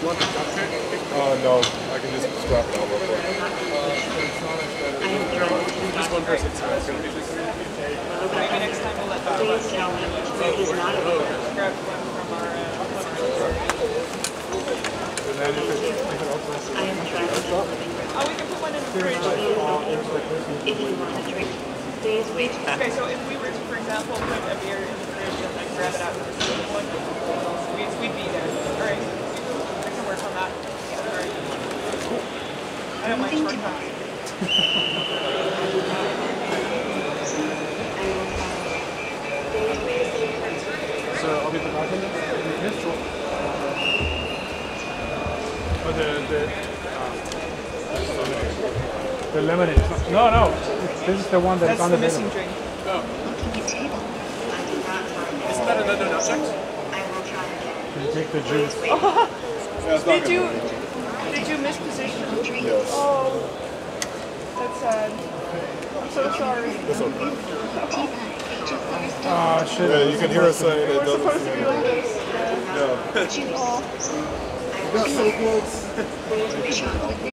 No, I can just strap it on real quick. Just one person. Maybe next time we'll let that one. Grab one from our. Oh, we can put one in the fridge. If you want to drink. Okay, so if we were to, for example, put a beer in the fridge and then grab it out of the one, we'd be there. Alright, I can work on that. Alright. I don't mind shortcuts. So I'll be the bartender? Yes, sure. Oh, the lemonade. No. This is the one that's the missing drink. Oh. Isn't that another object? Can you take the juice? Did you misposition? Yes. Oh, that's sad. I'm so sorry. That's okay. Oh, shit. Yeah, you can hear us saying it doesn't. Supposed to be like this. Yeah. Oh. You got so close.